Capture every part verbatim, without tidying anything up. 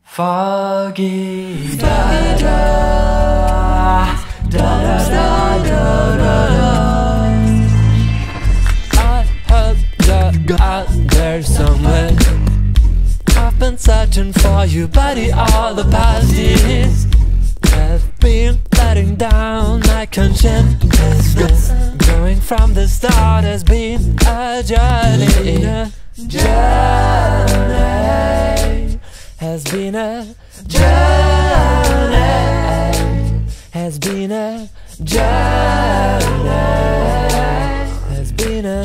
Foggy da da da da da da da. I hope you're out there somewhere. I've been searching for you, buddy, all the past years. I've been letting down my conscience. Going from the start has been a journey. Journey has been a journey. Has been a journey. Has been a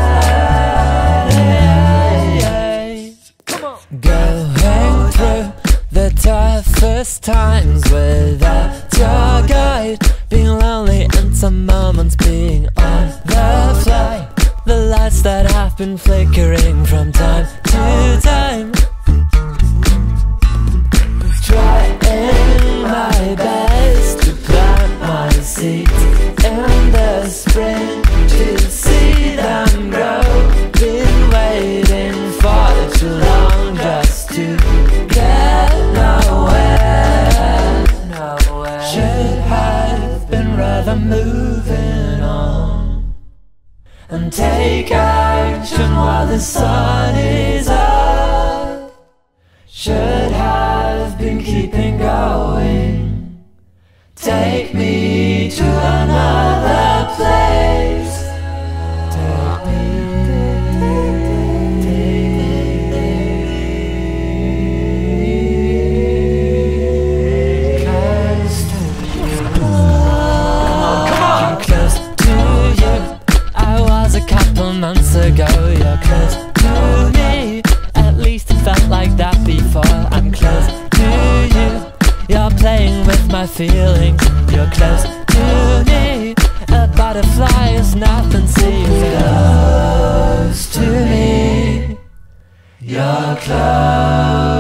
journey. Come on. Going through the toughest times without your guide, being lonely in some moments, being on the fly. The lights that have been flickering from time to time. Trying my best to plant my seeds in the spring to see them grow. Been waiting for too long just to get nowhere. Nowhere. Should have been rather moving on and take action while the sun is up. Should have been keeping going. Take me to another place. Take me, close to you. Come on, close to you. I was a couple months ago. You're close to me. At least it felt like that before. I'm close to you. You're playing with my feelings. You're close to me. A butterfly is nothing. See you close to me. You're close.